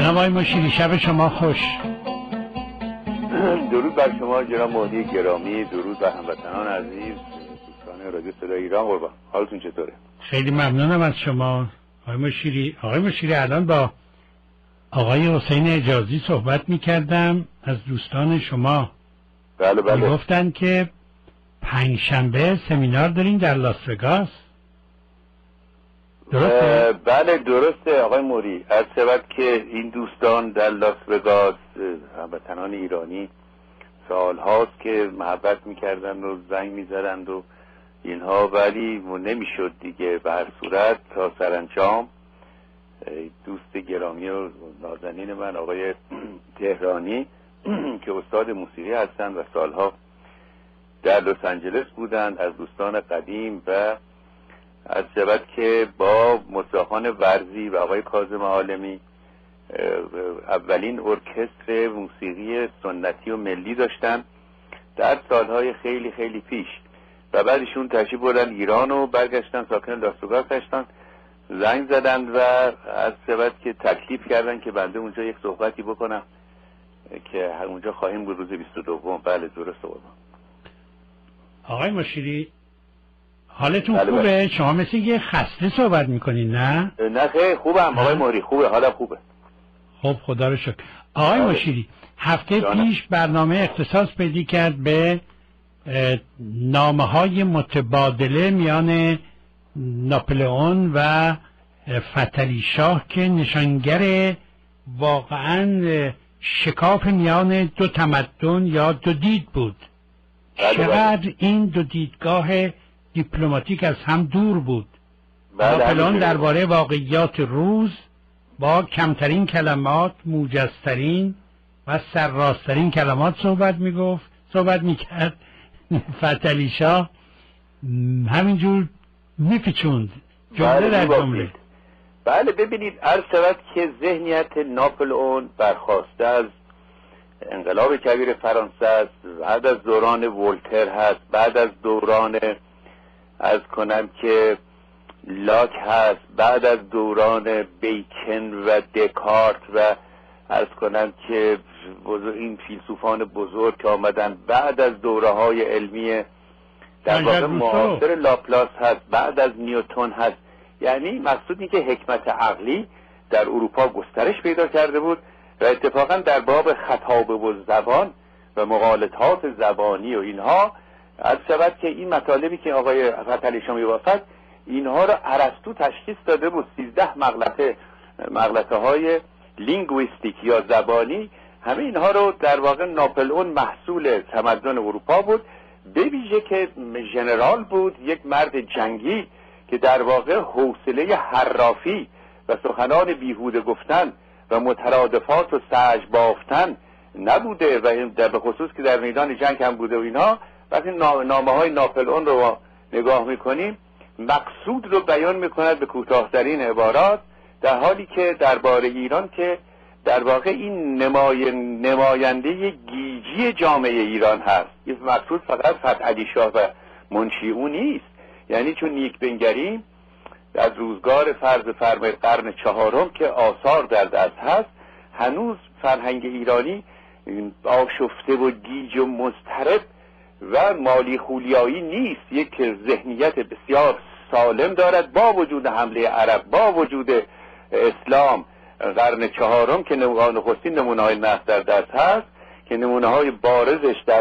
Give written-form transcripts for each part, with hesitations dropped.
جناب آقای مشیری شب شما خوش. درود بر شما جناب مهدی گرامی، درود بر هموطنان عزیز دوستان رادیو صدای ایران. قربان حالتون چطوره؟ خیلی ممنونم از شما آقای مشیری. آقای مشیری الان با آقای حسین اجازی صحبت می‌کردم از دوستان شما. بله گفتن که پنجشنبه سمینار دارین در لاس وگاس. درسته؟ بله درسته آقای موری. از سبب که این دوستان در لاس وگاس هموطنان ایرانی سال هاست که محبت میکردن و زنگ میزدند و اینها، ولی نمیشد دیگه. به هر صورت تا سرانجام دوست گرامی و نازنین من آقای تهرانی که استاد موسیقی هستند و سالها در لس آنجلس بودند، از دوستان قدیم، و از شبت که با مصاحان ورزی و آقای کاظم عالمی اولین ارکستر موسیقی سنتی و ملی داشتن در سالهای خیلی خیلی پیش، و بعدشون تشریف بردن ایران و برگشتن ساکن لاس وگاس هستن. زنگ زدند و از شبت که تکلیف کردن که بنده اونجا یک صحبتی بکنم که اونجا خواهیم بود روز 22. بله درست بود. آقای مشیری حالتون خوبه؟ شما مثل یه خسته صحبت میکنین نه؟ نه خیلی خوبم آقای مهری، خوبه، حالا خوبه. خب خدا رو شکر. آقای مشیری هفته پیش برنامه اختصاص پیدا کرد به نامه‌های متبادله میان ناپلئون و فتحعلی شاه که نشانگر واقعا شکاف میان دو تمدن یا دو دید بود. چقدر این دو دیدگاه دیپلماتیک از هم دور بود. ناپلئون درباره واقعیات روز با کمترین کلمات، موجزترین و سرراستترین کلمات صحبت میکرد. فتحعلی شاه همینجور میپیچوند جمله در جمله. بله ببینید، عرض شود که ذهنیت ناپلئون برخواسته از انقلاب کبیر فرانسه است، بعد از دوران ولتر هست، بعد از دوران از کنم که لاک هست، بعد از دوران بیکن و دکارت و از کنم که این فیلسوفان بزرگ که آمدن بعد از دوره های علمی در واقع معاصر لاپلاس هست، بعد از نیوتن هست. یعنی مقصود این که حکمت عقلی در اروپا گسترش پیدا کرده بود و اتفاقا در باب خطابه و زبان و مغالطات زبانی و اینها از شود که این مطالبی که آقای فتحعلی شاه می‌وافد اینها را ارسطو تشخیص داده بود. 13 مغلطه های لینگویستیک یا زبانی، همه اینها رو در واقع ناپلئون محصول تمدن اروپا بود، به ویژه که ژنرال بود، یک مرد جنگی که در واقع حوصله حرافی و سخنان بیهوده گفتن و مترادفات و سعی بافتن نبوده و به خصوص که در میدان جنگ هم بوده و اینها. وقتی نامه های ناپلئون رو نگاه میکنیم مقصود رو بیان میکند به کوتاه‌ترین عبارات، در حالی که درباره ایران که در واقع این نماینده گیجی جامعه ایران هست، این مقصود فقط فتحعلی شاه و منشی او نیست. یعنی چون نیک بنگریم از روزگار فرمایید قرن 4 که آثار در دست هست، هنوز فرهنگ ایرانی آشفته و گیج و مضطرب و مالی خولیایی نیست. یک ذهنیت بسیار سالم دارد با وجود حمله عرب، با وجود اسلام قرن 4 که نخستین نمونه‌های نفت در دست هست که نمونه‌های بارزش در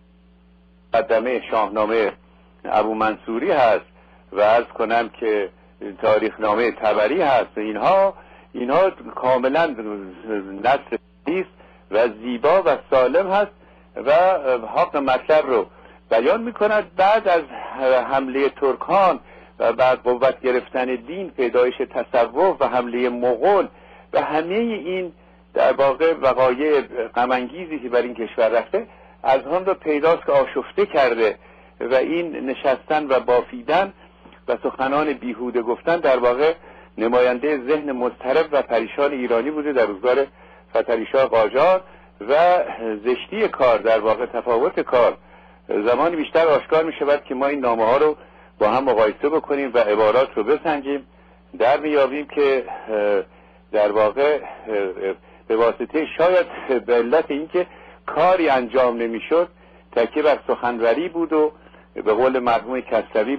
مقدمه شاهنامه ابو منصوری هست و عرض کنم که تاریخنامه طبری هست. اینها کاملا نثر است و زیبا و سالم هست و حق مطلب رو بیان میکند. بعد از حمله ترکان و بعد قوت گرفتن دین، پیدایش تصوف و حمله مغول و همه این در واقع وقایع غم انگیزی که بر این کشور رفته، از آن رو پیداست که آشفته کرده و این نشستن و بافیدن و سخنان بیهوده گفتن در واقع نماینده ذهن مضطرب و پریشان ایرانی بوده در روزگار فتحعلی شاه قاجار و زشتی کار، در واقع تفاوت کار زمانی بیشتر آشکار می شود که ما این نامه ها رو با هم مقایسه بکنیم و عبارات رو بسنجیم. در میابیم که در واقع به واسطه شاید به علت اینکه کاری انجام نمیشد تکیه بر سخنوری بود و به قول مرحوم کسروی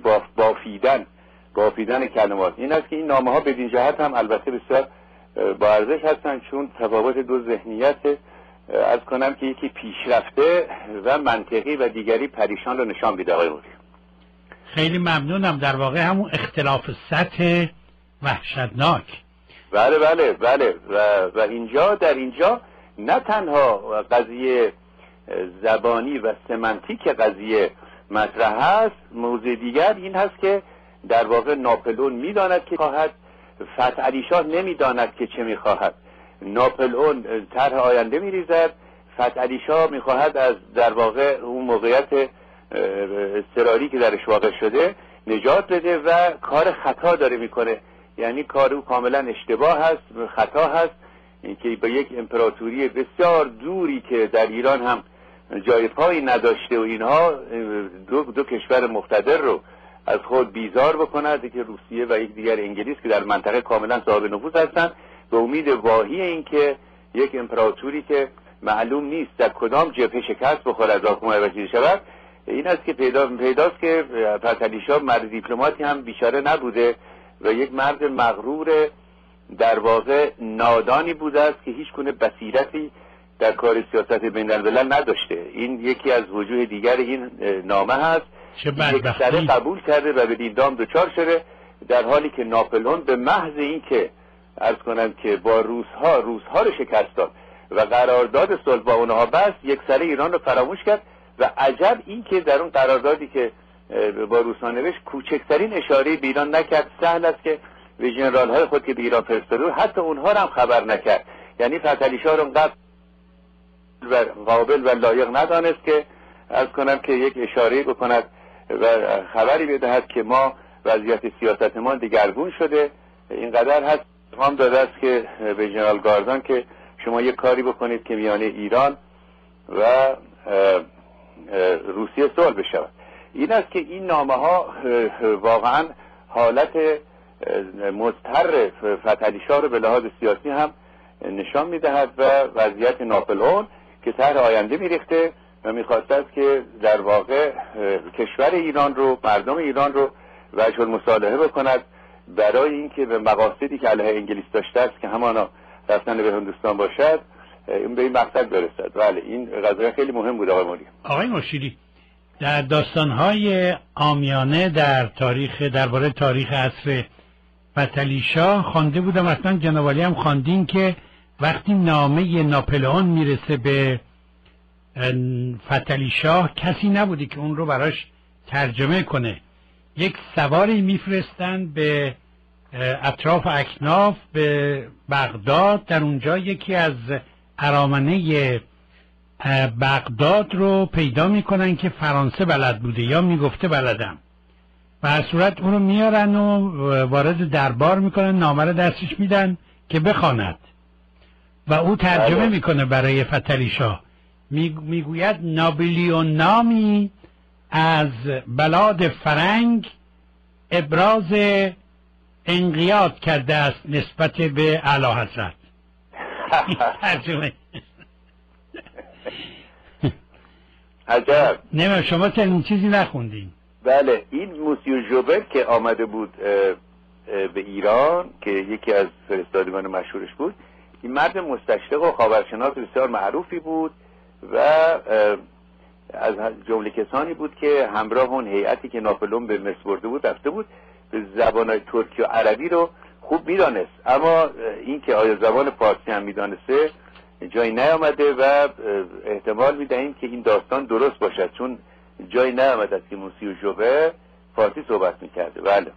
بافیدن کلمات. این است که این نامه ها بدین جهت هم البته بسیار با ارزش هستند، چون تفاوت دو ذهنیت از کنم که یکی پیشرفته و منطقی و دیگری پریشان رو نشان میده. آقای موری خیلی ممنونم. در واقع همون اختلاف سطح وحشتناک. بله بله بله و اینجا در اینجا نه تنها قضیه زبانی و سمنتیک قضیه مطرح هست، موضوع دیگر این هست که در واقع ناپلئون میداند که خواهد، فتح علی شاه نمیداند که چه میخواهد. ناپلئون طرح آینده میریزد، فتح علی شاه میخواهد از در واقع اون موقعیت اضطراری که درش واقع شده نجات بده و کار خطا داره میکنه. یعنی کار او کاملا اشتباه هست، خطا هست، اینکه با یک امپراتوری بسیار دوری که در ایران هم جای پایی نداشته و اینها دو کشور مقتدر رو از خود بیزار بکند، که روسیه و یک دیگر انگلیس که در منطقه کاملا صاحب نفوذ هستند، به امید واهی این که یک امپراتوری که معلوم نیست در کدام جبهه شکست بخوره از آخوم وزیر شود. این است که پیداست که فتح علی شاه مرد دیپلماتی هم بیچاره نبوده و یک مرد مغرور در واقع نادانی بوده است که هیچ گونه بصیرتی در کار سیاست بین الملل نداشته. این یکی از وجوه دیگر این نامه هست. یک سره قبول کرده و به دیندام دچار شده، در حالی که ناپلئون به محض این که عرض کنم که با روسها رو شکست داد و قرارداد صلح با اونها بست، یک سره ایران رو فراموش کرد و عجب این که در اون قراردادی که با روس‌ها نوشت کوچکترین اشاره به ایران نکرد. سهل است که به ژنرال های خود که به ایران فرستاده حتی اونها رو هم خبر نکرد. یعنی فتح علی شاه رو انقدر قابل و لایق ندانست که عرض کنم که یک اشاره بکند و خبری بدهد که ما وضعیت سیاست ما دگرگون شده. اینقدر هست هم داده است که به ژنرال گاردان که شما یک کاری بکنید که میان ایران و روسیه صلح بشود. این است که این نامه ها واقعا حالت مضطر فتح علی شاه رو به لحاظ سیاسی هم نشان میدهد و وضعیت ناپلئون که طرح آینده میریخته و میخواسته است که در واقع کشور ایران رو، مردم ایران رو وجه المصالحه بکند برای اینکه به مقاصدی که علیه انگلیس داشته است که همانا رفتن به هندوستان باشد، این به این مقصد برسد. بله این قضیه خیلی مهم بود. آقای مشیری در داستان‌های عامیانه در تاریخ درباره تاریخ عصر فتح علی شاه خوانده بودم، اصلا جناب عالی هم خواندین که وقتی نامه ناپلئون میرسه به فتح علی شاه کسی نبودی که اون رو براش ترجمه کنه. یک سواری میفرستن به اطراف اکناف به بغداد، در اونجا یکی از ارامنه بغداد رو پیدا میکنن که فرانسه بلد بوده یا میگفته بلدم، و از صورت اون رو میارن و وارد دربار میکنن، نامه رو دستش میدن که بخواند و او ترجمه میکنه برای فتح علی شاه. میگوید ناپلئون نامی از بلاد فرنگ ابراز انقیاد کرده است نسبت به اعلی حضرت. ترجمه عجب. نه شما چنین چیزی نخوندین؟ بله این موسیو ژوبر که آمده بود به ایران که یکی از فرستادگان مشهورش بود، این مرد مستشرق و خاورشناس بسیار معروفی بود و از جمله کسانی بود که همراه اون هیئتی که ناپلئون به مصر برده بود رفته بود، به زبان‌های ترکی و عربی رو خوب میدانست، اما این که آیا زبان فارسی هم میدانسته جایی نیامده و احتمال میدهیم که این داستان درست باشد، چون جایی نیامده است که موسیو ژوبر فارسی صحبت میکرده. بله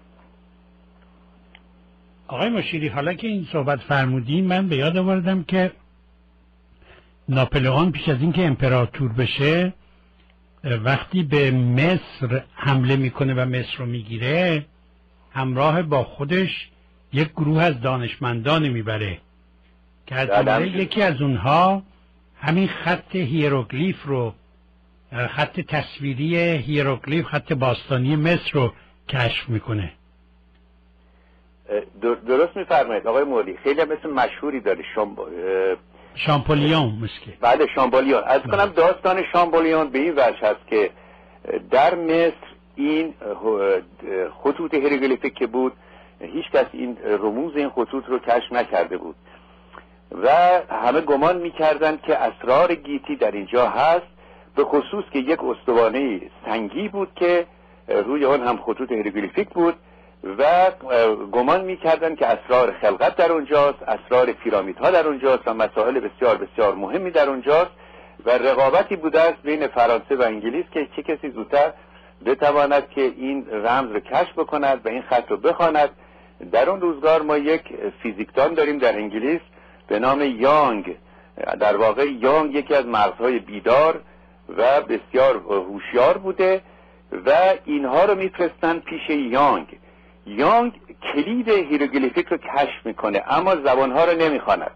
آقای مشیری، حالا که این صحبت فرمودین من به یاد آوردم که ناپلئون پیش از اینکه امپراتور بشه وقتی به مصر حمله میکنه و مصر رو میگیره، همراه با خودش یک گروه از دانشمندان میبره که از یکی از اونها همین خط هیروگلیف رو، خط تصویری هیروگلیف، خط باستانی مصر رو کشف میکنه. درست میفرمایید آقای مولی، خیلی هم اسم مشهوری داره، شامپولیون مسکه. بله شامپولیون. از کنم داستان شامپولیون به این وجه هست که در مصر این خطوط هیروگلیفیک که بود هیچ کس این رموز این خطوط رو کشف نکرده بود و همه گمان میکردند که اسرار گیتی در اینجا هست، به خصوص که یک استوانه سنگی بود که روی آن هم خطوط هیروگلیفیک بود و گمان میکردند که اسرار خلقت در اونجاست، اسرار پیرامیدها در اونجاست و مسائل بسیار بسیار مهمی در اونجاست و رقابتی بوده است بین فرانسه و انگلیس که چه کسی زودتر بتواند که این رمز رو کشف بکند و این خط رو بخواند. در اون روزگار ما یک فیزیکدان داریم در انگلیس به نام یانگ. در واقع یانگ یکی از مغزهای بیدار و بسیار هوشیار بوده و اینها رو میفرستن پیش یانگ. یانگ کلید هیروگلیفیک رو کشف میکنه اما زبانها رو نمیخواند.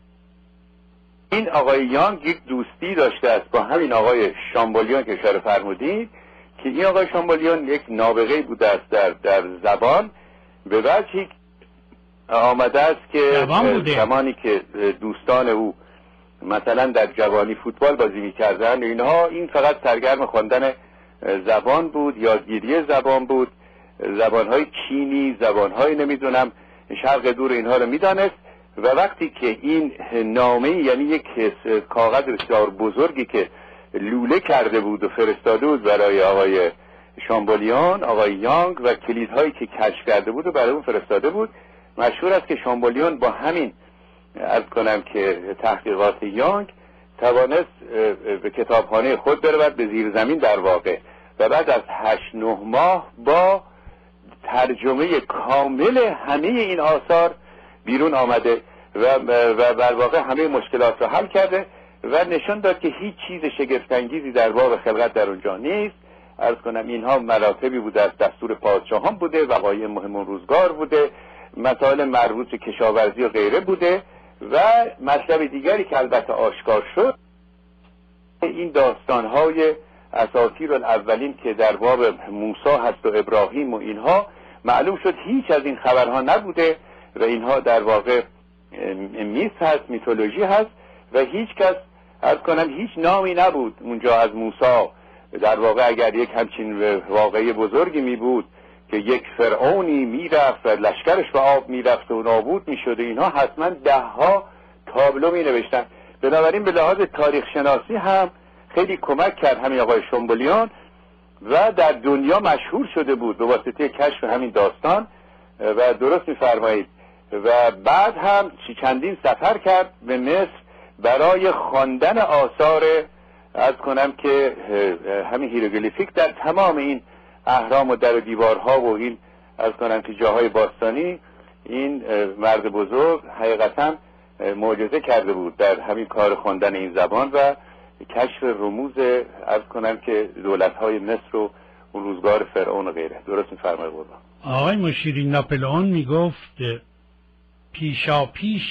این آقای یانگ یک دوستی داشته است با همین آقای شامبولیون که اشاره فرمودید که این آقای شامبولیون یک نابغه بوده است در زبان، به وجهی آمده است که زمانی که دوستان او مثلا در جوانی فوتبال بازی میکردن اینها، این فقط سرگرم خواندن زبان بود، یادگیری زبان بود، زبانهای چینی، زبانهای نمیدونم شرق دور اینها رو میدانست و وقتی که این نامه یعنی یک کاغذ بسیار بزرگی که لوله کرده بود و فرستاده بود برای آقای شامبولیون، آقای یانگ و کلیدهایی که کشف کرده بود و برای اون فرستاده بود، مشهور است که شامبولیون با همین عرض کنم که تحقیقات یانگ توانست به کتابخانه خود برود به زیر زمین در واقع و بعد از 8-9 ماه با ترجمه کامل همه این آثار بیرون آمده و در واقع همه مشکلات را حل کرده و نشان داد که هیچ چیز شگفت‌انگیزی در باب خلقت در اونجا نیست. عرض کنم اینها مراتبی بوده از دستور پادشاهان بوده، وقایع مهم اون روزگار بوده، مسائل مربوط به کشاورزی و غیره بوده و مطلب دیگری که البته آشکار شد این داستان‌های اساطیر الاولین که در باب موسی هست و ابراهیم و اینها، معلوم شد هیچ از این خبرها نبوده و اینها در واقع میث هست، میتولوژی هست و هیچ کس عرض کنم هیچ نامی نبود اونجا از موسی. در واقع اگر یک همچین واقعه بزرگی می بود که یک فرعونی میرفت و لشکرش به آب میرفت و نابود میشد، اینها حتما 10 تابلو می نوشتن. بنابراین به لحاظ تاریخ شناسی هم خیلی کمک کرد همین آقای شامبولیون و در دنیا مشهور شده بود به واسطه کشف همین داستان و درست میفرمایید و بعد هم چندین سفر کرد به مصر برای خواندن آثار عرض کنم که همین هیروگلیفیک در تمام این اهرام و در و دیوارها و این عرض کنم که جاهای باستانی. این مرد بزرگ حقیقتا معجزه کرده بود در همین کار خواندن این زبان و کشف رموز عرض کنم که دولت‌های مصر و اون روزگار فرعون و غیره. درست می‌فرمایید قربان. آقای مشیری، ناپلئون میگفت پیشاپیش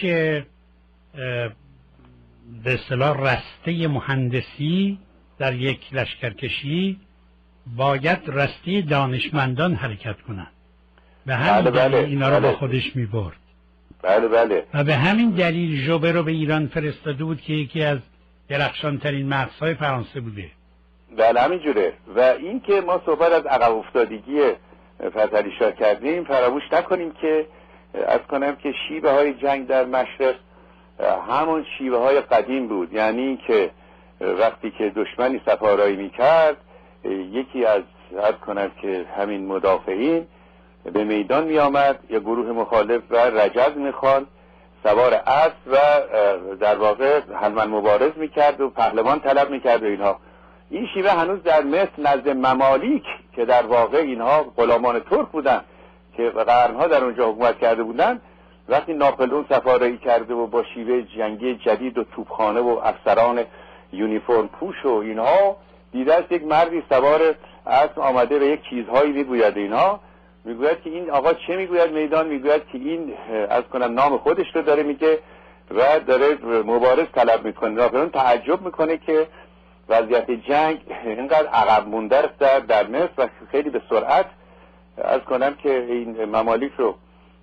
به اصطلاح رسته مهندسی در یک لشکرکشی باید رسته دانشمندان حرکت کنند. به همین دلیل اینا رو با خودش می‌برد. بله. و به همین دلیل ژوبر رو به ایران فرستاده بود که یکی از درخشانترین مغزهای فرانسه بوده. بله همینجوره. و این که ما صحبت از عقب افتادگی فتحعلی شاه کردیم، فراموش نکنیم که از کنم که شیوه های جنگ در مشرق همون شیوه های قدیم بود. یعنی که وقتی که دشمنی سپارایی میکرد، یکی از از کنم که همین مدافعین به میدان می آمد، یا گروه مخالف و رجز میخواند، سوار اسب و در واقع حتما مبارز میکرد و پهلوان طلب میکرد و اینها. این شیوه هنوز در مصر نزد ممالیک که در واقع اینها غلامان ترک بودن که قرنها در اونجا حکومت کرده بودن، وقتی ناپلئون سفارایی کرده و با شیوه جنگی جدید و توپخانه و افسران یونیفرم پوش و اینها، دیده است یک مردی سوار اسب آمده و یک چیزهایی میگوید اینها، میگوید که این آقا چه میگوید میدان؟ میگوید که این از کنم نام خودش رو داره میگه و داره مبارز طلب میکنه. ناپلئون تعجب میکنه که وضعیت جنگ اینقدر عقب مونده است در مصر و خیلی به سرعت از کنم که این ممالیک رو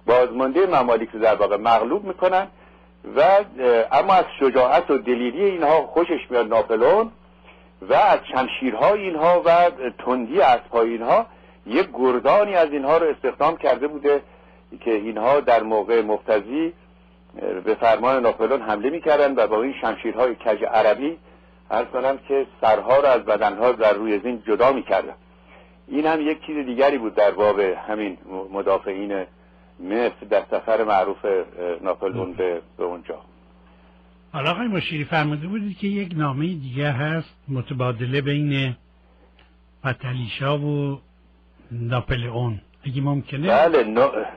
بازمانده ممالک رو در واقع مغلوب میکنن و اما از شجاعت و دلیری اینها خوشش میاد ناپلئون و از شمشیرهای اینها و تندی اسبهای اینها یک گردانی از اینها رو استخدام کرده بوده که اینها در موقع مفتضی به فرمان ناپلئون حمله میکردن و با این شمشیرهای کج عربی عرض کنم که سرها رو از بدنها در روی زین جدا میکردن. این هم یک چیز دیگری بود در باب همین مدافعین مصر در سفر معروف ناپلئون به اونجا. حالا آقای مشیری فرموده بودید که یک نامه دیگه هست متبادله بین فتحعلی‌شاه و ناپلئون، اگه ممکنه؟ بله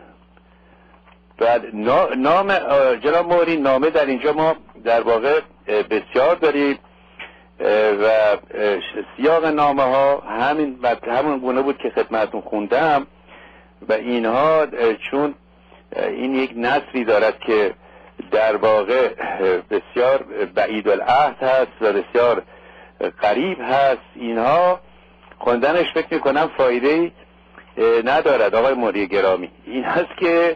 نام جناب موری، نامه در اینجا ما در واقع بسیار داریم و سیاق نامه ها همون گونه بود که خدمتتون خوندم و اینها چون این یک نثری دارد که در واقع بسیار بعید العهد هست و بسیار قریب هست، اینها خوندنش فکر میکنم فایده‌ای ندارد. آقای موری گرامی، این هست که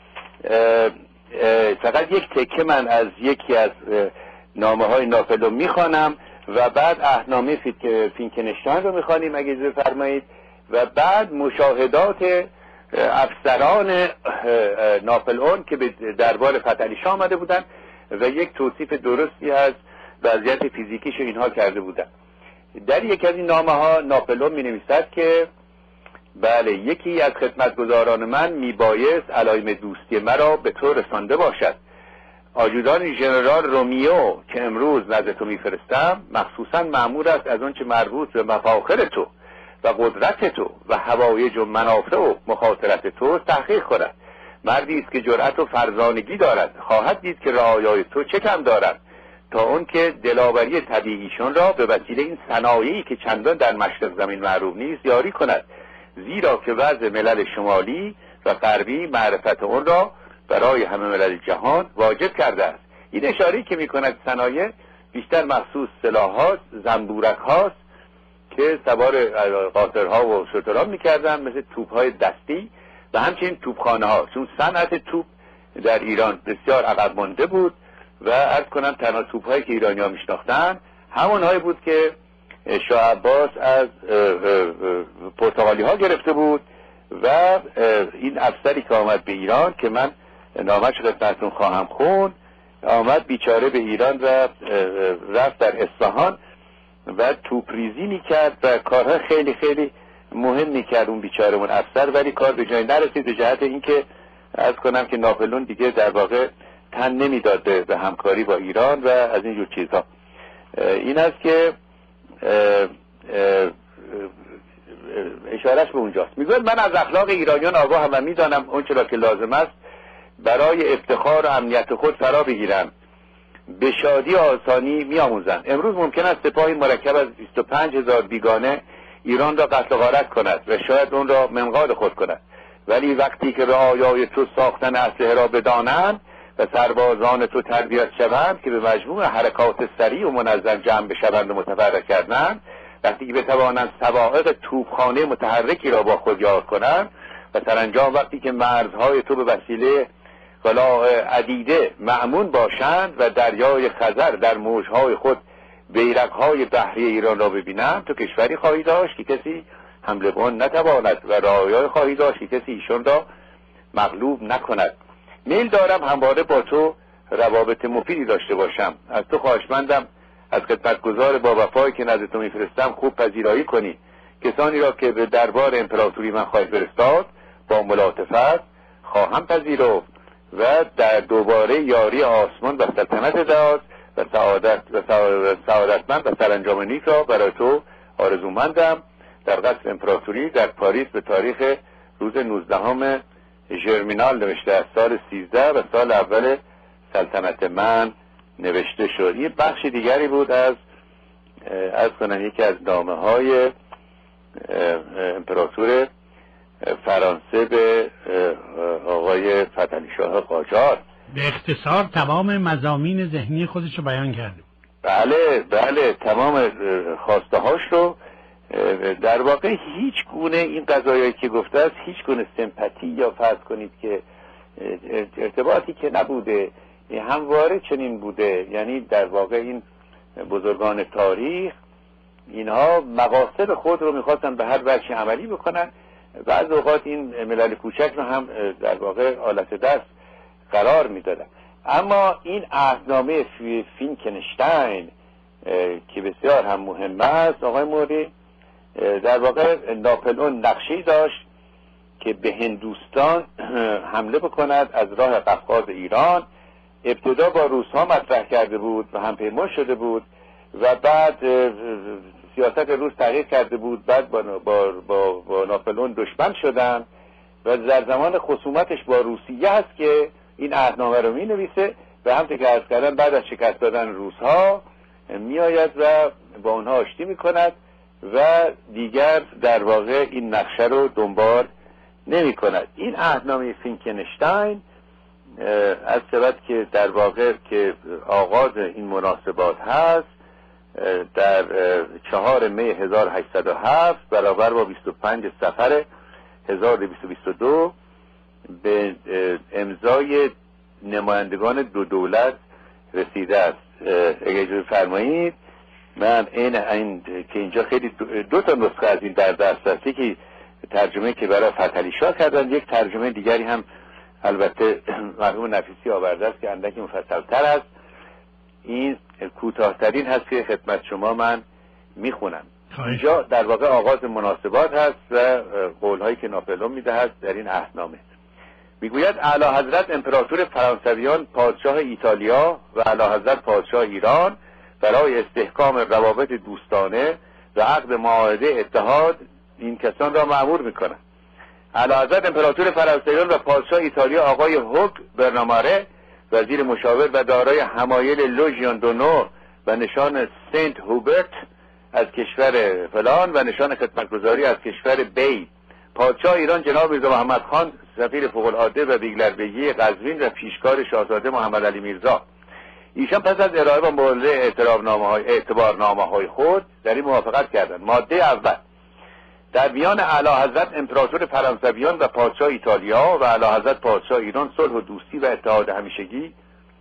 فقط یک تکه من از یکی از نامه های ناپلئون میخوانم و بعد عهدنامه فینکنشتاین رو میخوانیم اگه اجازه فرمایید و بعد مشاهدات افسران ناپلئون که به دربار فتحعلی‌شاه آمده بودن و یک توصیف درستی از وضعیت فیزیکیش اینها کرده بودن. در یک از این نامه ها ناپلئون می نویسد که بله، یکی از خدمتگزاران من میبایست علایم دوستی مرا به تو رسانده باشد. آجودان ژنرال رومیو که امروز نزد تو میفرستم مخصوصا مأمور است از آنچه مربوط به مفاخر تو و قدرت تو و حوایج و منافع و مخاطرت تو تحقیق کند. مردی است که جرأت و فرزانگی دارد، خواهد دید که رعایای تو چه کم دارد تا اون که دلاوری طبیعیشون را به وسیله این صنایعی که چندان در مشرق زمین معروف نیست یاری کند، زیرا که وضع ملل شمالی و غربی معرفت اون را برای همه ملل جهان واجب کرده است. این اشاره‌ای که می‌کند صنایع بیشتر مخصوص سلاح‌هاست، زنبورک‌هاست که سوار قاطرها و شتران می‌کردن، مثل توپ‌های دستی و همچنین توپخانه‌ها، چون صنعت توپ در ایران بسیار عقب مانده بود و عرض کنم تنها توپ‌هایی که ایرانی‌ها می‌شناختن همون‌هایی بود که شاه عباس از پرتغالی‌ها گرفته بود و این افسری که آمد به ایران که من نامش خدمتتون خواهم خوند، آمد بیچاره به ایران و رفت در اصفهان و توپریزی میکرد و کارها خیلی خیلی مهم میکرد اون بیچاره اون افسر، ولی کار به جای نرسید به جهت اینکه عرض کنم که ناپلئون دیگه در واقع تن نمیداد به همکاری با ایران و از این جور چیزها. این است که اشارش به اونجاست. میگوید من از اخلاق ایرانیان آگاهم و میدانم اون چرا که لازم است برای افتخار و امنیت خود فرا بگیرم، به شادی و آسانی میآموزند. امروز ممکن است سپاهی مرکب از 25,000 بیگانه ایران را قتل و غارت کند و شاید اون را منقاد خود کند، ولی وقتی که رعایای تو ساختن اسلحه را بدانند و سربازان تو تربیت شوند که به مجموع حرکات سریع و منظم جمع بشوند و متفرق کردند، وقتی که بتوانند صواعق توپخانه متحرکی را با خود یار کنند و سرانجام وقتی که مرزهای تو به وسیله قلاع عدیده مأمون باشند و دریای خزر در موجهای خود بیرقهای بحری ایران را ببینند، تو کشوری خواهی داشت که کسی حمله به آن نتواند و رعایای خواهی داشت که کسی ایشان را مغلوب نکند. میل دارم همواره با تو روابط مفیدی داشته باشم. از تو خواهشمندم از خدمتگزار با وفایی که نزد تو میفرستم خوب پذیرایی کنی. کسانی را که به دربار امپراتوری من خواهی فرستاد با ملاطفت خواهم پذیرفت و در دوباره یاری آسمان و سلطنت داد و سعادتمند و سرانجام نیک را برای تو آرزومندم. در قصر امپراتوری در پاریس به تاریخ روز 19 ژرمینال نوشته از سال 13 و سال اول سلطنت من نوشته شد. این بخش دیگری بود از کنم یکی از نامه های امپراتور فرانسه به آقای فتحعلی‌شاه قاجار. به اختصار تمام مضامین ذهنی خودش رو بیان کرده. بله تمام خواسته هاش رو. در واقع هیچ گونه این قضایایی که گفته است هیچ گونه سمپاتی یا فرض کنید که ارتباطی که نبوده، همواره چنین بوده. یعنی در واقع این بزرگان تاریخ اینها مقاصد خود رو میخواستن به هر وجه عملی بکنن. بعض اوقات این ملل کوچک رو هم در واقع آلت دست قرار میدادن. اما این عهدنامه فینکنشتاین که بسیار هم مهم است آقای موری، در واقع ناپلئون نقشه‌ای داشت که به هندوستان حمله بکند از راه قفقاز ایران. ابتدا با روس‌ها مطرح کرده بود و همپیمان شده بود و بعد سیاست روس تغییر کرده بود، بعد با ناپلئون دشمن شدن و در زمان خصومتش با روسیه هست که این عهدنامه رو می نویسه و همونطور که عرض کردن بعد از شکست دادن روس‌ها می آید و با اونها آشتی می کند و دیگر در واقع این نقشه رو دنبال نمی کند. این عهدنامه فینکنشتاین از سبب که در واقع که آغاز این مناسبات هست در 4 می 1807 برابر با 25 صفر 1222 به امضای نمایندگان دو دولت رسیده است. اگه اجازه فرمایید من این که اینجا خیلی دو تا نسخه از این در دست که ترجمه که برای فتحعلی شاه کردن، یک ترجمه دیگری هم البته مرحوم نفیسی آورده است که اندکی مفصل‌تر است. این کوتاه‌ترین هست که خدمت شما من میخونم. اینجا در واقع آغاز مناسبات هست و قول‌هایی که ناپلئون میدهد در این عهدنامه. میگوید اعلی حضرت امپراتور فرانسویان پادشاه ایتالیا و اعلی حضرت پادشاه ایران برای استحکام روابط دوستانه و عقد معاهده اتحاد این کسان را مأمور میکنند. اعلی حضرت امپراتور فرانسویان و پادشاه ایتالیا آقای هوگ برناماره وزیر مشاور و دارای حمایل لوژیون دونور و نشان سنت هوبرت از کشور فلان و نشان خدمتگزاری از کشور بی، پادشاه ایران جناب میرزا محمد خان سفیر فوق العاده و بیگلربگی قزوین و پیشکار شاهزاده محمد علی میرزا. ایشان پس از ارائه با مورد اعتبارنامه‌های خود در این موافقت کردند. ماده اول: در میان اعلی حضرت امپراتور فرانسویان و پادشاه ایتالیا و اعلی حضرت پادشاه ایران صلح و دوستی و اتحاد همیشگی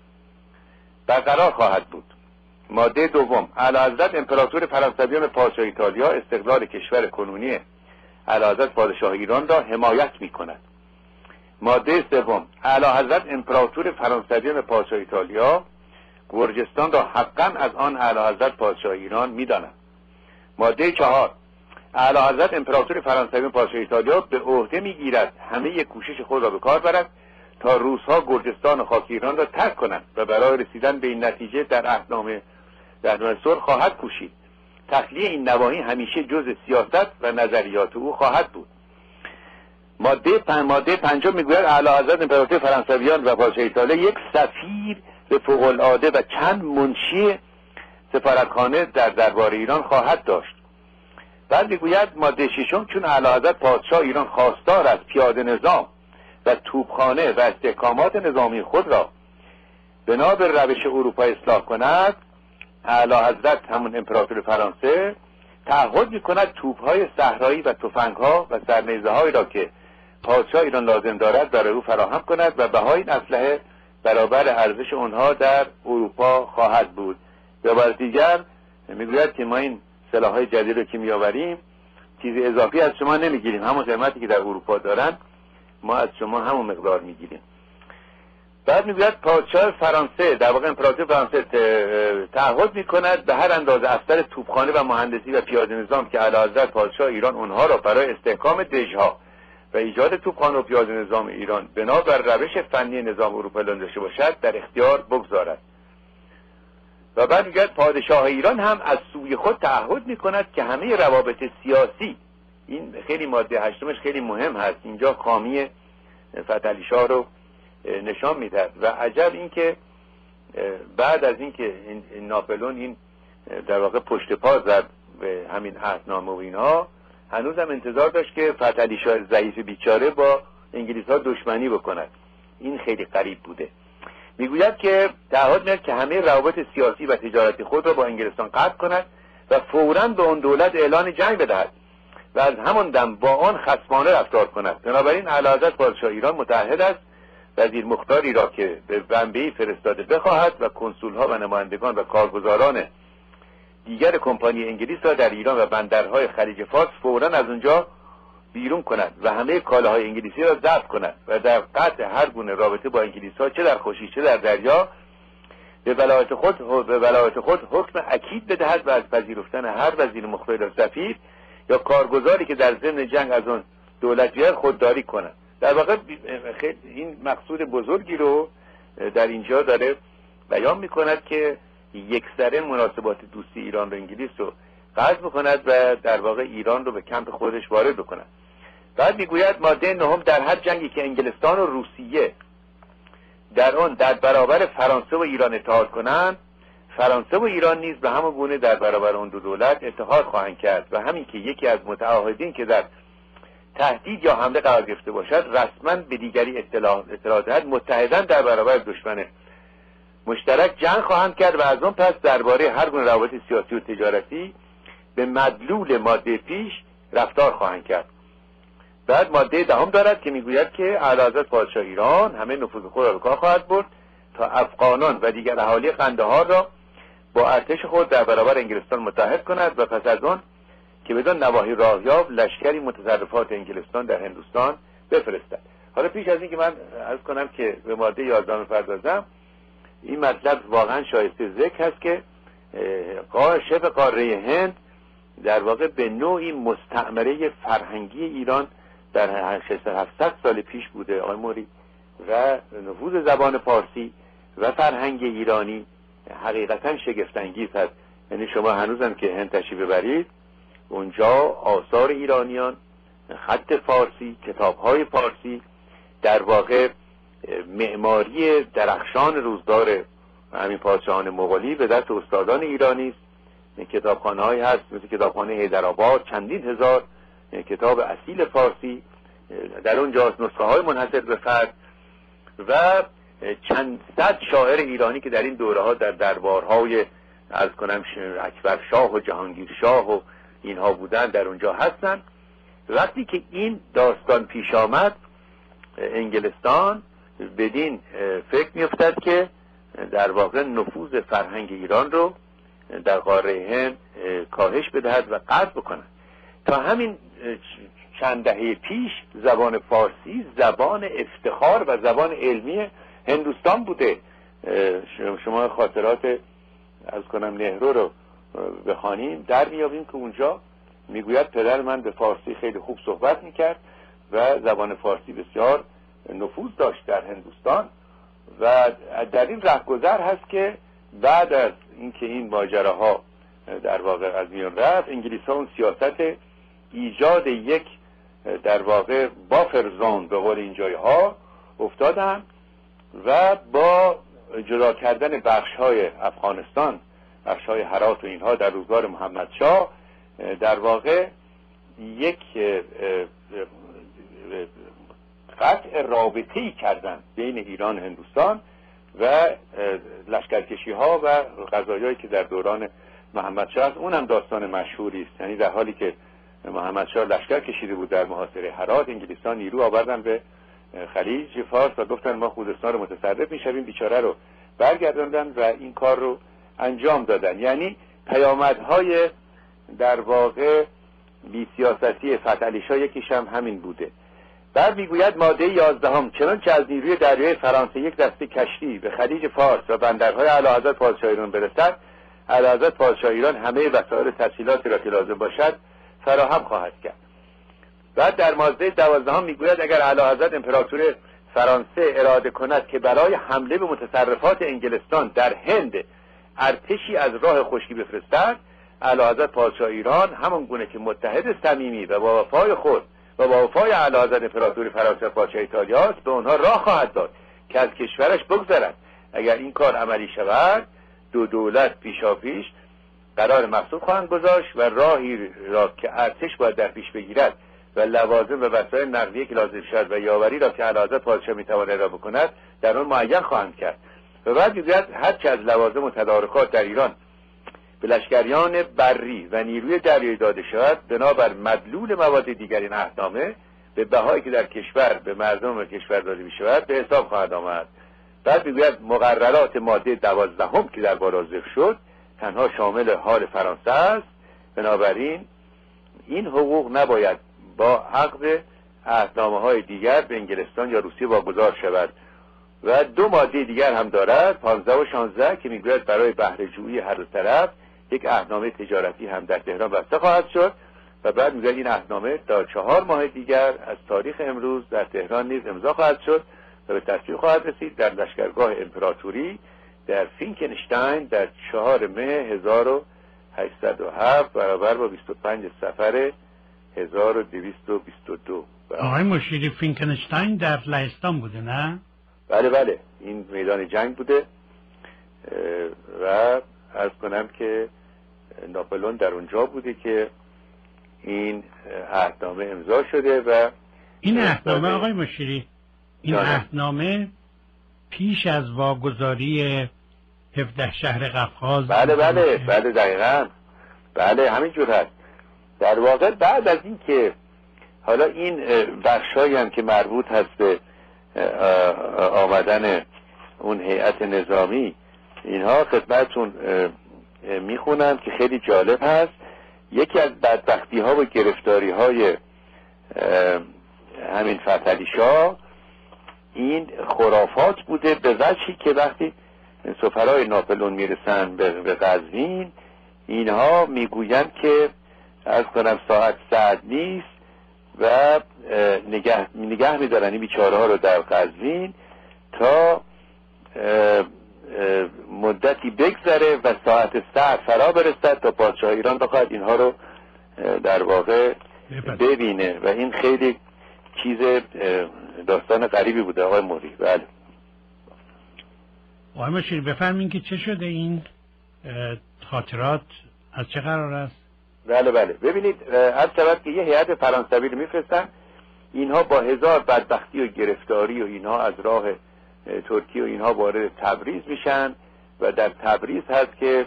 برقرار خواهد بود. ماده دوم: اعلی حضرت امپراتور فرانسویان و پادشاه ایتالیا استقلال کشور کنونی اعلی حضرت پادشاه ایران را حمایت می‌کند. ماده سوم: اعلی حضرت امپراتور فرانسویان و پادشاه ایتالیا گرجستان را حقاً از آن اعلی حضرت پادشاه ایران می‌داند. ماده چهار: اعلی حضرت امپراتور فرانسوی و پادشاه ایتالیا به عهده میگیرد همه کوشش خود را به کار برد تا روس‌ها گرجستان و خاک ایران را ترک کنند و برای رسیدن به این نتیجه در عهدنامه صلح خواهد کوشید. تخلیه این نواحی همیشه جزء سیاست و نظریات او خواهد بود. ماده پنجم میگوید اعلی حضرت امپراتور فرانسویان و پادشاه ایتالیا یک سفیر به فوق العاده و چند منشی سفارتخانه در دربار ایران خواهد داشت. بعد میگوید ماده ششم: چون اعلی حضرت پادشاه ایران خواستار از پیاده نظام و توپخانه و استحکامات نظامی خود را بنا به روش اروپا اصلاح کند، اعلی حضرت همون امپراتور فرانسه تعهد میکند توپهای صحرایی و تفنگها و سرنیزه‌هایی را که پادشاه ایران لازم دارد برای او فراهم کند و بهای این اسلحه برابر ارزش آنها در اروپا خواهد بود. یا بر دیگر میگوید که ما این سلاح‌های جدید رو که میآوریم چیزی اضافی از شما نمیگیریم، همون قیمتی که در اروپا دارن ما از شما همون مقدار میگیریم. بعد میگوید پادشاه فرانسه در واقع امپراتور فرانسه تعهد میکند به هر اندازه افسر توپخانه و مهندسی و پیاده نظام که اعلی حضرت پادشاه ایران اونها را برای استحکام دژها و ایجاد توپخانه و پیاده نظام ایران بنا بر روش فنی نظام اروپا داشته باشد در اختیار بگذارد. و بعد میگه پادشاه ایران هم از سوی خود تعهد میکند که همه روابط سیاسی، این خیلی ماده هشتمش خیلی مهم هست، اینجا خامی فتحعلی شاه رو نشان میدهد. و عجب این که بعد از اینکه ناپلئون این در واقع پشت پا زد به همین عهدنامه و اینها، هنوز هم انتظار داشت که فتحعلی شاه ضعیف بیچاره با انگلیس ها دشمنی بکند. این خیلی غریب بوده. میگوید که تعهد می‌کند که همه روابط سیاسی و تجارتی خود را با انگلستان قطع کند و فوراً به اون دولت اعلان جنگ بدهد و از همان دم با آن خصمانه رفتار کند. بنابراین اعلی حضرت پادشاه ایران متعهد است وزیر مختاری را که به بمبئی فرستاده بخواهد و کنسول ها و نمایندگان و کارگزاران دیگر کمپانی انگلیس را در ایران و بندرهای خلیج فارس فوراً از اونجا بیرون کند و همه کالاهای انگلیسی را ضبط کند و در قطع هر گونه رابطه با انگلیس ها چه در خشکی چه در دریا به ولایت خود حکم اکید بدهد و از پذیرفتن هر وزیر مخبر یا سفیر یا کارگزاری که در ضمن جنگ از آن دولت بیاید خودداری کند. در واقع این مقصود بزرگی رو در اینجا داره بیان میکند که یکسره مناسبات دوستی ایران و انگلیس رو قطع بکند و در واقع ایران رو به کمپ خودش وارد بکند. بعد میگوید ماده 9 در هر جنگی که انگلستان و روسیه در آن در برابر فرانسه و ایران اتحاد کنند، فرانسه و ایران نیز به همون گونه در برابر آن دو دولت اتحاد خواهند کرد و همین که یکی از متعاهدین که در تهدید یا حمله قرار گرفته باشد رسما به دیگری اطلاع دهد، متحداً در برابر دشمن مشترک جنگ خواهند کرد و از آن پس درباره هر گونه روابط سیاسی و تجارتی به مدلول ماده پیش رفتار خواهند کرد. بعد ماده 10 دارد که میگوید که اعلیحضرت پادشاه ایران همه نفوذ خود را به کار خواهد برد تا افغانان و دیگر اهالی قندهار را با ارتش خود در برابر انگلستان متحد کند و پس از آن که بدان نواحی راه یافت لشکری متصرفات انگلستان در هندوستان بفرستد. حالا پیش از این که من عرض کنم که به ماده 11 بپردازم، این مطلب واقعا شایسته ذکر هست که شبه قاره هند در واقع به نوعی مستعمره فرهنگی ایران در 600-700 سال پیش بوده آقای موری و نفوذ زبان فارسی و فرهنگ ایرانی حقیقتا شگفت‌انگیز هست. یعنی شما هنوزم که هند تشریف ببرید اونجا آثار ایرانیان، خط فارسی، کتاب‌های فارسی، در واقع معماری درخشان روزگار همین پادشاهان مغولی به دست استادان ایرانی است. کتابخانه‌هایی هست مثل کتابخانه حیدرآباد، چندین هزار کتاب اصیل فارسی در اونجاست، نسخه‌های منحصر به فرد و چند صد شاعر ایرانی که در این دوره‌ها در دربارهای از کنم اکبر شاه و جهانگیر شاه و اینها بودن در اونجا هستن. وقتی که این داستان پیش آمد انگلستان بدین فکر می‌افتد که در واقع نفوذ فرهنگ ایران رو در قاره هند کاهش بدهد و قطع بکند. تا همین چند دهه پیش زبان فارسی زبان افتخار و زبان علمی هندوستان بوده. شما خاطرات از کنم نهرو رو بخوانیم در میابیم که اونجا میگوید پدر من به فارسی خیلی خوب صحبت میکرد و زبان فارسی بسیار نفوذ داشت در هندوستان و در این رهگذر هست که بعد از اینکه این ماجراها در واقع از میان رفت انگلیس‌ها اون سیاست ایجاد یک در واقع بافر زون به قول این جایها افتادن و با جدا کردن بخش‌های افغانستان، بخش‌های هرات و اینها در روزگار محمد شاه در واقع یک قطع رابطه‌ای کردن بین ایران و هندوستان و لشکرکشی‌ها و قضایایی که در دوران محمد شاه است. اونم داستان مشهوری است. یعنی در حالی که محمد شاه لشکر کشیده بود در محاصره هرات، انگلیسان نیرو آوردن به خلیج فارس و گفتن ما خوزستان رو متصرف میشویم، بیچاره رو برگرداندن و این کار رو انجام دادن. یعنی پیامدهای در واقع بی سیاستی فتح علی شاه یکیش هم همین بوده. بعد میگوید ماده 11 چنانچه از نیروی دریایی فرانسه یک دسته کشتی به خلیج فارس و بندرهای اعلیحضرت پادشاه ایران برسد، اعلیحضرت پادشاه ایران همه وسایل تسهیلاتی را که لازم باشد فراهم خواهد کرد. بعد در ماده 12 میگوید اگر اعلیحضرت امپراتوری فرانسه اراده کند که برای حمله به متصرفات انگلستان در هند ارتشی از راه خشکی بفرستد، اعلیحضرت پادشاه ایران همان گونه که متحد صمیمی و با وفای خود و با وفای اعلیحضرت امپراتوری فرانسه پادشاه ایتالیا است به آنها راه خواهد داد که از کشورش بگذرند. اگر این کار عملی شود دو دولت پیشاپیش قرار مقصود خواهند گذاشت و راهی را که ارتش باید در پیش بگیرد و لوازم و وسایل نقلیه که لازم شد و یاوری را که اعلیحضرت پادشاه میتواند را بکند در آن معین خواهند کرد. و بعد میگوید هر چه از لوازم و تدارکات در ایران به لشکریان بری و نیروی دریایی داده شود بنابر مدلول مواد دیگر این عهدنامه به بهایی که در کشور به مردم کشور داده می شود به حساب خواهد آمد. بعد میگوید مقررات ماده 12 که در بالا ذکر شد تنها شامل حال فرانسه است، بنابراین این حقوق نباید با عقد عهدنامه‌های دیگر به انگلستان یا روسیه واگذار شود. و 2 ماده دیگر هم دارد، 15 و 16، که میگوید برای بهره جویی هر دو طرف یک عهدنامه تجارتی هم در تهران بسته خواهد شد و بعد میگوید این عهدنامه تا 4 ماه دیگر از تاریخ امروز در تهران نیز امضا خواهد شد و به تصویب خواهد رسید در لشکرگاه امپراتوری در فینکنشتاین در 4 مه 1807 برابر با 25 صفر 1222. آقای مشیری فینکنشتاین در لهستان بوده نه؟ بله بله، این میدان جنگ بوده و عرض کنم که ناپلئون در اونجا بوده که این عهدنامه امضا شده. و این عهدنامه آقای مشیری، این عهدنامه پیش از واگذاری 17 شهر قفقاز. بله بله بله دقیقاً، بله همینجور هست. در واقع بعد از این که حالا این بخشایی هم که مربوط هست به آمدن اون هیئت نظامی، اینها خدمتتون میخونم که خیلی جالب هست. یکی از بدبختی ها و گرفتاری های همین فتحعلی شاه این خرافات بوده، به وجهی که وقتی سفرای ناپلئون میرسن به قزوین اینها میگویند که از کنم ساعت ساعت نیست و نگه میدارن این بیچاره ها رو در قزوین تا مدتی بگذره و ساعت ساعت فرا برسد تا پادشاه ایران بخواهد اینها رو در واقع ببینه و این خیلی چیز داستان غریبی بوده آقای موری. بله آقای مشیری بفرمین که چه شده این خاطرات از چه قرار است؟ بله بله، ببینید هر شود که یه هیئت فرانسوی رو میفرستن، اینها با 1000 بدبختی و گرفتاری و اینها از راه ترکیه و اینها وارد تبریز میشن و در تبریز هست که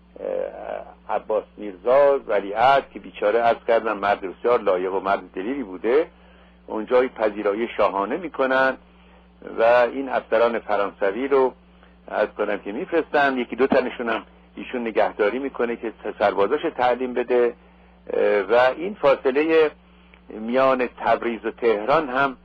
عباس میرزا ولیعهد که بیچاره عرض کردن مرد بسیار لایق و مرد دلیری بوده، اونجا پذیرایی شاهانه میکنن و این افسران فرانسوی رو عرض کنم که میفرستن. یکی دو تنشون هم ایشون نگهداری میکنه که سربازاش تعلیم بده و این فاصله میان تبریز و تهران هم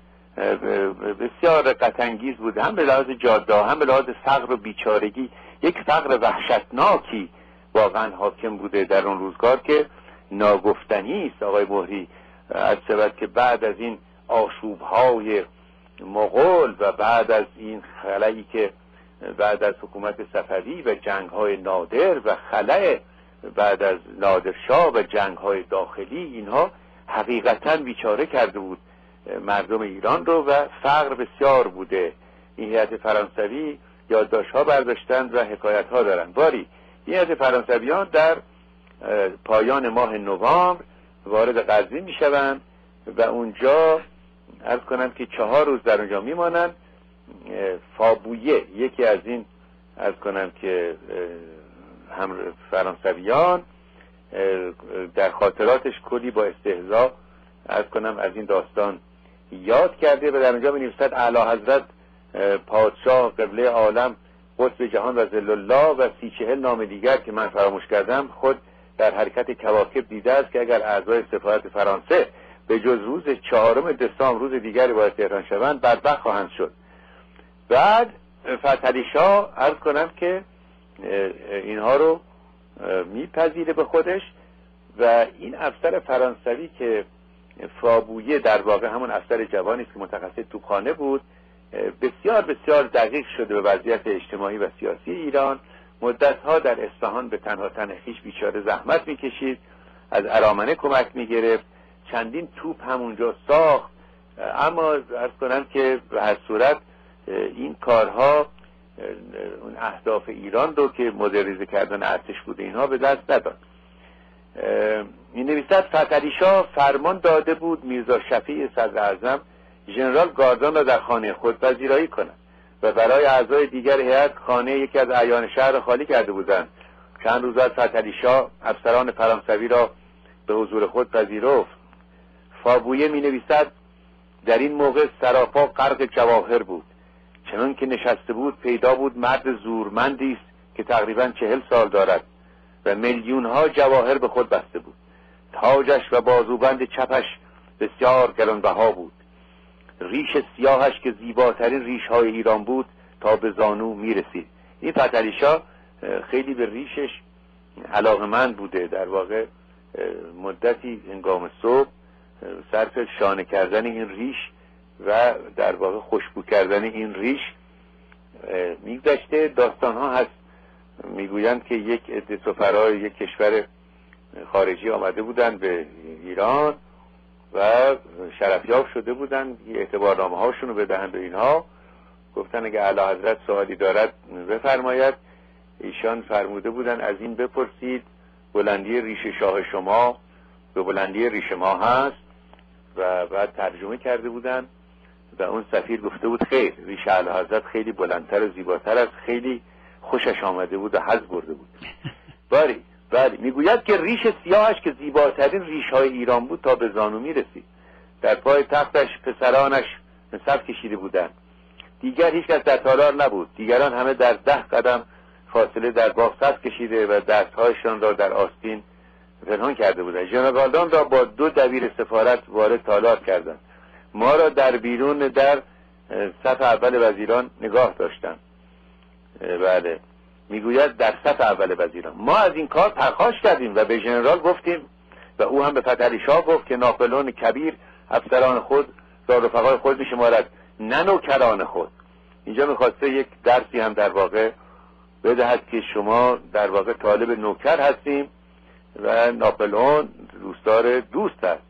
بسیار رقت‌انگیز بوده، هم به لحاظ جاده هم به لحاظ فقر و بیچارگی. یک فقر وحشتناکی واقعا حاکم بوده در اون روزگار که ناگفتنی است آقای مهری. از شود که بعد از این آشوب‌های مغول و بعد از این خلایی که بعد از حکومت صفوی و جنگ‌های نادر و خلأ بعد از نادرشاه و جنگ‌های داخلی، اینها حقیقتاً بیچاره کرده بود مردم ایران رو و فقر بسیار بوده. این هیئت فرانسوی یادداشت‌ها برداشتند و حکایت‌ها دارند. باری این هیئت فرانسویان در پایان ماه نوامبر وارد قزوین میشوند و اونجا عرض کنم که 4 روز در اونجا میمانند. فابویه یکی از این عرض کنم که هم فرانسویان در خاطراتش کلی با استهزا عرض کنم از این داستان یاد کرده و در اونجا می‌نویسد اعلی حضرت پادشاه قبله عالم قطب جهان و ذل الله و 30-40 نام دیگر که من فراموش کردم خود در حرکت کواکب دیده است که اگر اعضای سفارت فرانسه به جز روز 4 دسامبر روز دیگری باید تهران شوند بدبخت خواهند شد. بعد فتحعلی شاه عرض کنم که اینها رو میپذیره به خودش و این افسر فرانسوی که فابویه در واقع همون افسر جوانی است که متخصص توپخانه بود، بسیار بسیار دقیق شده به وضعیت اجتماعی و سیاسی ایران. مدتها در اصفهان به تنها تن خویش بیچاره زحمت میکشید، از ارامنه کمک میگرفت، چندین توپ همونجا ساخت، اما عرض کنم که به هر صورت این کارها اون اهداف ایران رو که مدرنیزه کردن ارتش بوده اینها به دست نداد. این نویسد فتحعلی شاه فرمان داده بود میرزا شفیع صدر اعظم ژنرال گاردان را در خانه خود پذیرایی کند و برای اعضای دیگر هیئت خانه یکی از اعیان شهر خالی کرده بودند. چند روز بعد فتحعلی شاه افسران فرانسوی را به حضور خود پذیرفت. فابویه می نویسد در این موقع سراپا غرق جواهر بود. چنان که نشسته بود پیدا بود مرد زورمندی است که تقریبا 40 سال دارد و میلیون ها جواهر به خود بسته بود. تاجش و بازوبند چپش بسیار گرانبها بود. ریش سیاهش که زیباترین ریش های ایران بود تا به زانو می رسید. این فتحعلی شاه خیلی به ریشش علاقمند بوده. در واقع مدتی هنگام صبح صرف شانه کردن این ریش و در واقع خوشبو کردن این ریش میگذشته. داستان ها هست میگویند که یک عده سفرای یک کشور خارجی آمده بودن به ایران و شرفیاب شده بودن، اعتبارنامه هاشون رو بدهن به اینها. گفتن اگه اعلی حضرت سوالی دارد بفرماید. ایشان فرموده بودن از این بپرسید بلندی ریش شاه شما به بلندی ریش ما هست، و بعد ترجمه کرده بودن و اون سفیر گفته بود خیر، ریش اعلی حضرت خیلی بلندتر و زیباتر است. خیلی خوشش آمده بود و حظ برده بود. بله میگوید که ریش سیاهش که زیباترین ریش های ایران بود تا به زانو می رسید. در پای تختش پسرانش صف کشیده بودند. دیگر هیچ کس در تالار نبود. دیگران همه در 10 قدم فاصله در باغ صف کشیده و دستهایشان را در آستین پنهان کرده بودند. ژنرالان را با 2 دبیر سفارت وارد تالار کردند. ما را در بیرون در صف اول وزیران نگاه داشتند. بله میگوید در صف اول وزیران ما از این کار پرخاش کردیم و به ژنرال گفتیم و او هم به فتحعلی شاه گفت که ناپلئون کبیر افسران خود را رفقای خود میشمارد نه نوکران خود. اینجا میخواسته یک درسی هم در واقع بدهد که شما در واقع طالب نوکر هستیم و ناپلئون دوستدار دوست است.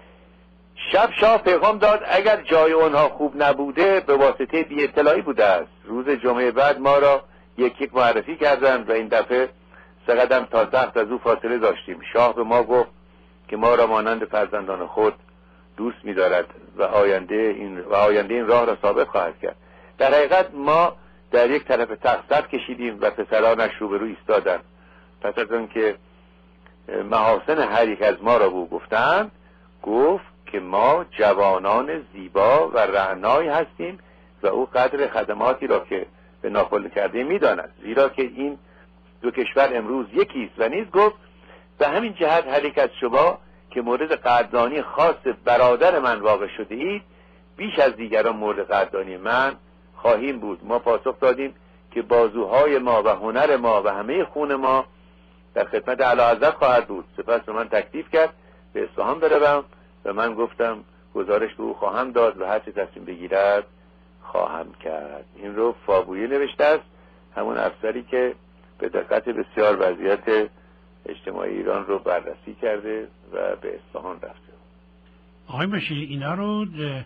شب شاه پیغام داد اگر جای اونها خوب نبوده به واسطه بی اطلاعی بوده است. روز جمعه بعد ما را یک معرفی کردند و این دفعه 3 قدم تا تخت از او فاصله داشتیم. شاه به ما گفت که ما را مانند فرزندان خود دوست می‌دارد و آینده این راه را ثابت خواهد کرد. در حقیقت ما در یک طرف تخت صف کشیدیم و پسرانش روبرو ایستادند. پس از آن که محاسن هر یک از ما را به او گفتند، گفت که ما جوانان زیبا و رعنایی هستیم و او قدر خدماتی را که به ناپلئون کرده میداند، زیرا که این 2 کشور امروز یکی است. و نیز گفت به همین جهت هر یک از شما که مورد قدردانی خاص برادر من واقع شده اید بیش از دیگران مورد قدردانی من خواهیم بود. ما پاسخ دادیم که بازوهای ما و هنر ما و همه خون ما در خدمت اعلی حضرت خواهد بود. سپس به من تکلیف کرد به اصفهان بروم و من گفتم گزارش به او خواهم داد و هر چه تصمیم بگیرد خواهم کرد. این رو فابویه نوشته است، همون افسری که به دقت بسیار وضعیت اجتماعی ایران رو بررسی کرده و به اصفهان رفته. آقای باشیر اینا رو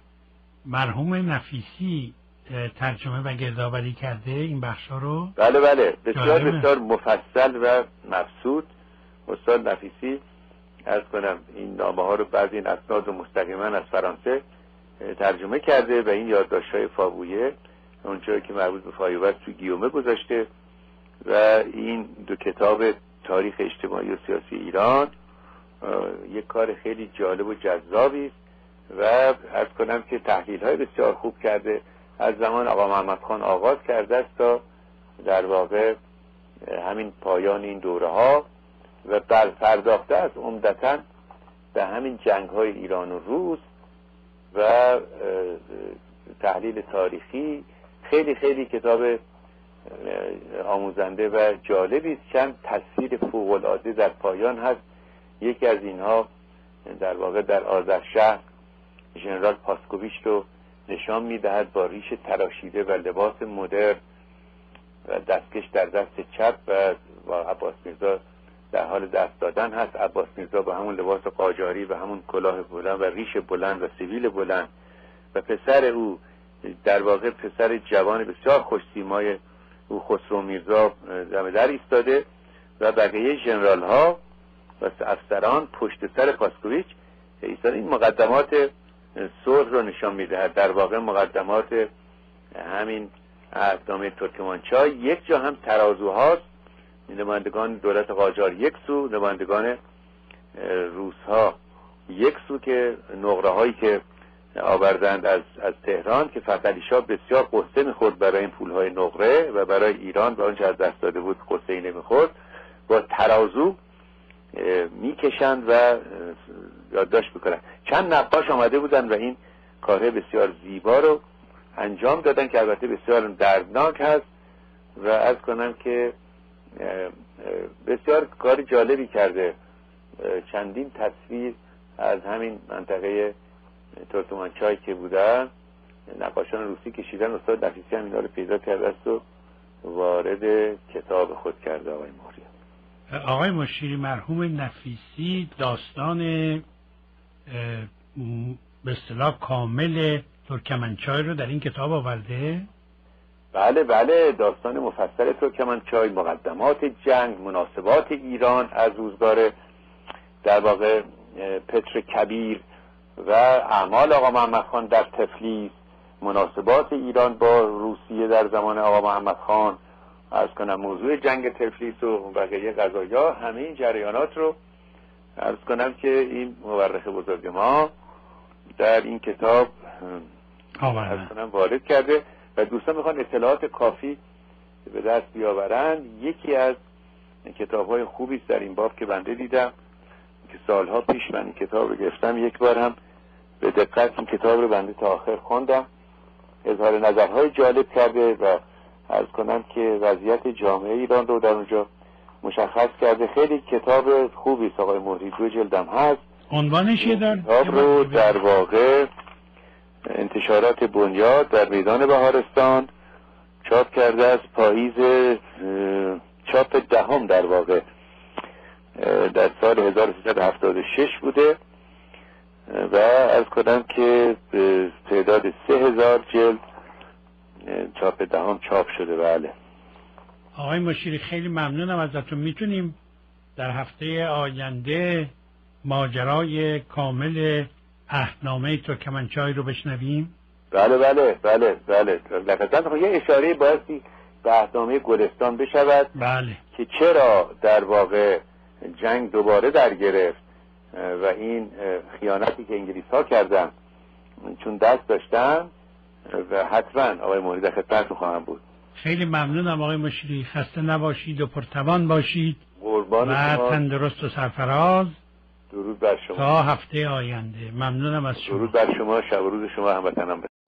مرحوم نفیسی ترجمه و گردآوری کرده این بخشا رو؟ بله بسیار بسیار مفصل و مبسوط. استاد نفیسی عرض کنم این نامه ها رو بعضی این اسناد رو مستقیما از فرانسه ترجمه کرده و این یادداشت‌های فابویه اونجایی که مربوط به فایوبست تو گیومه گذاشته و این 2 کتاب تاریخ اجتماعی و سیاسی ایران یک کار خیلی جالب و جذابی است و عرض کنم که تحلیل‌های بسیار خوب کرده. از زمان آقا محمد خان آغاز کرده است تا در واقع همین پایان این دوره ها و پرداخته است عمدتاً به همین جنگ‌های ایران و روس و تحلیل تاریخی. خیلی خیلی کتاب آموزنده و جالبی است. چند تصویر فوق‌العاده در پایان هست. یکی از اینها در واقع در آذرشهر ژنرال پاسکوویچ رو نشان می‌دهد با ریش تراشیده و لباس مدرن و دستکش در دست چپ و عباس میرزا در حال دست دادن هست. عباس میرزا با همون لباس قاجاری و همون کلاه بلند و ریش بلند و سیبیل بلند و پسر او در واقع پسر جوان بسیار خوش‌سیمای او خسرو میرزا دم در ایستاده و بقیه ژنرال ها و افسران پشت سر پاسکوویچ ایستاده. این مقدمات صلح رو نشان میدهد. در واقع مقدمات همین عهدنامه ترکمانچای. یک جا هم ترازوهاست، نمایندگان دولت قاجار یک سو، نمایندگان روس ها یک سو که نقره هایی که آوردند از تهران که فتحعلی شاه بسیار قصه میخورد برای این پولهای نقره و برای ایران و آنچه از دست داده بود قصه ای نمیخورد، با ترازو میکشند و یادداشت میکنند. چند نقاش آمده بودند و این کاره بسیار زیبا رو انجام دادن که البته بسیار دردناک هست و عرض کنم که بسیار کار جالبی کرده. چندین تصویر از همین منطقه ترکمنچای که بودن نقاشان روسی کشیدن. استاد نفیسی هم اینا رو پیدا کرده است و وارد کتاب خود کرده. آقای مشیری مرحوم نفیسی داستان به اصطلاح کامل ترکمنچای رو در این کتاب آورده؟ بله بله، داستان مفصل ترکمنچای، مقدمات جنگ، مناسبات ایران از روزگار در واقع پتر کبیر و اعمال آقا محمد خان در تفلیس، مناسبات ایران با روسیه در زمان آقا محمد خان، عرض کنم موضوع جنگ تفلیس و بقیه قضایا، همه این جریانات رو عرض کنم که این مورخ بزرگ ما در این کتاب عرض کنم وارد کرده و دوستان میخوان اطلاعات کافی به دست بیاورن. یکی از کتاب‌های خوبی است در این باب که بنده دیدم که سالها پیش من این کتاب رو گرفتم، یک بار هم به دقت این کتاب رو بنده تا آخر خوندم، اظهار نظرهای جالب کرده و عرض کنم که وضعیت جامعه ایران رو در اونجا مشخص کرده. خیلی کتاب خوبی است آقای مهری، 2 جلدم هست. عنوانش یه کتاب رو در واقع انتشارات بنیاد در میدان بهارستان چاپ کرده است، پاییز چاپ 10 در واقع در سال 1376 بوده و عرض کنم که تعداد 3000 جلد چاپ 10 چاپ شده. بله آقای مشیری خیلی ممنونم ازتون. میتونیم در هفته آینده ماجرای کامل عهدنامه ترکمنچای رو بشنویم؟ بله بله بله بله. لقطاً یه اشاره بایستی به عهدنامه گلستان بشود. بله. که چرا در واقع جنگ دوباره در گرفت و این خیانتی که انگلیس ها کردن چون دست داشتن و حتما آقای مهری در خدمتتون خواهم بود. خیلی ممنونم آقای مشیری، خسته نباشید و پرتوان باشید. قربان و شما. تندرست و سرفراز. درود بر شما. تا هفته آینده. ممنونم از شما. درود بر شما، شب و روز شما هموطنان بخیر.